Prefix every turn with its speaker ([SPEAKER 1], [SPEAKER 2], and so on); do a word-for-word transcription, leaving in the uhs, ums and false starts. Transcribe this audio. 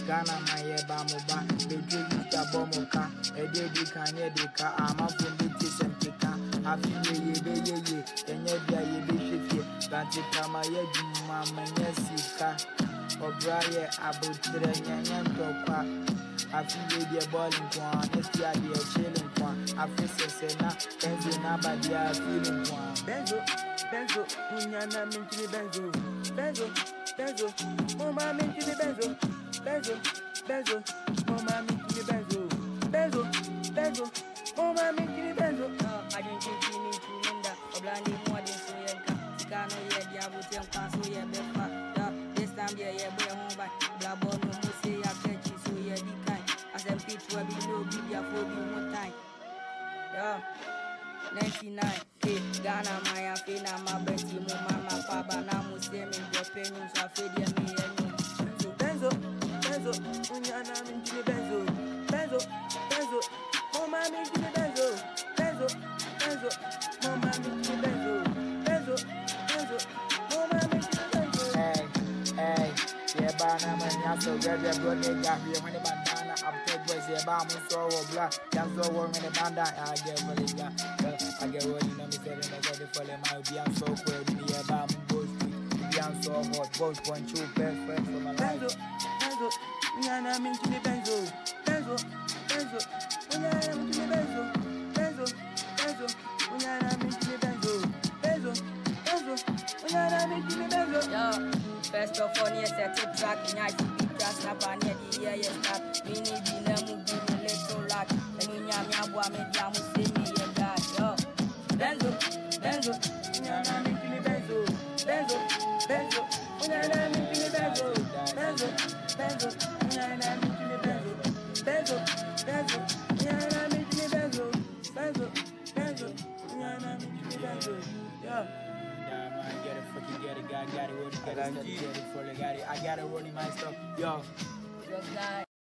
[SPEAKER 1] Ghana my bamuba, the Juda Bomoka, a dedi canedica, I'm up from the Tisempika, I feel ye be ye, and yet ye be shifty, Bantica my mamma Yessica, or Briar Abutre and Topa. I feel the balling one, it's the idea chilling one. I feel say na, Benzo na badia feeling one.
[SPEAKER 2] Benzo, Benzo, Unyana Minty Benzo, Benzo, Benzo, Mama Minty Benzo, Benzo, Benzo, Mama Minty Benzo, Benzo, Benzo, Mama Minty Benzo.
[SPEAKER 3] I didn't think you need to remember, or blinding more than so young. Sikano, yeah, Diabo, Tempa, yeah, Befa, this time, yeah, yeah, boy, home by Blabo, no more say, I catch you, so yeah, be kind. As I'm pitch, where we know, be there for you one time. Yeah, ninety-nine, K, Ghana, my Afina, my Betty, Mama, Papa, Namu, Semi, the pennies, I feel me, and
[SPEAKER 2] Benzo, Benzo, Unyana Minty Benzo, Benzo, Benzo, Mama Minty Benzo, Benzo, Benzo, Mama Minty Benzo, Benzo, Benzo, Mama Minty Benzo.
[SPEAKER 1] Hey, hey, yeah, Banana, and so red, brother, got here when the bandana, I'm told boys, yeah, Bam, so black, that's the one in the banda, I get really got, I get what you know, me telling I got the follow my be I'm so cool, yeah, Bam, both, be I'm so hot, both point two best friends for my life.
[SPEAKER 2] Benzo, Benzo, Unyana Minty Benzo, Benzo, Benzo, Unyana Minty Benzo, Benzo, Benzo, Unyana Minty Benzo, Benzo, Benzo, Unyana Minty Benzo.
[SPEAKER 3] Yo, first of all, yes, I take track in I see just snap and yet the year you start. Me need the name of the little rock. And when you're my boy, me, I'm say me, yeah, God, yo. Benzo, Benzo,
[SPEAKER 2] Unyana Minty Benzo, Benzo, Benzo, Unyana Minty Benzo, Benzo, Benzo, Unyana Minty Benzo, Benzo, Benzo, Unyana Minty Benzo, Benzo, Benzo, Unyana Minty Benzo. Yeah.
[SPEAKER 1] I get it, fucking get it, God got it, what you got it, get it, for the got it, I got it running my stuff, yo.
[SPEAKER 3] Just like